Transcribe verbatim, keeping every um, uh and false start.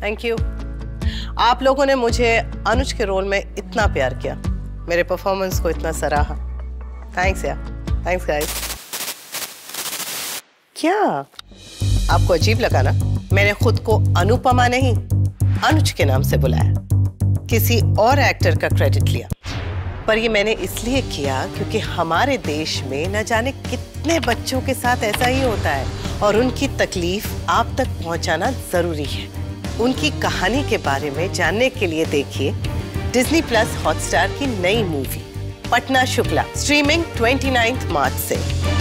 Thank you. आप लोगों ने मुझे अनुज के रोल में इतना प्यार किया, मेरे परफॉर्मेंस को इतना सराहा। थैंक्स यार, थैंक्स गाइस। क्या आपको अजीब लगा ना? मैंने खुद को अनुपमा नहीं अनुज के नाम से बुलाया, किसी और एक्टर का क्रेडिट लिया। पर ये मैंने इसलिए किया क्योंकि हमारे देश में न जाने कितने बच्चों के साथ ऐसा ही होता है और उनकी तकलीफ आप तक पहुंचाना जरूरी है। उनकी कहानी के बारे में जानने के लिए देखिए डिज्नी प्लस हॉटस्टार की नई मूवी पटना शुक्ला, स्ट्रीमिंग उनतीस मार्च से।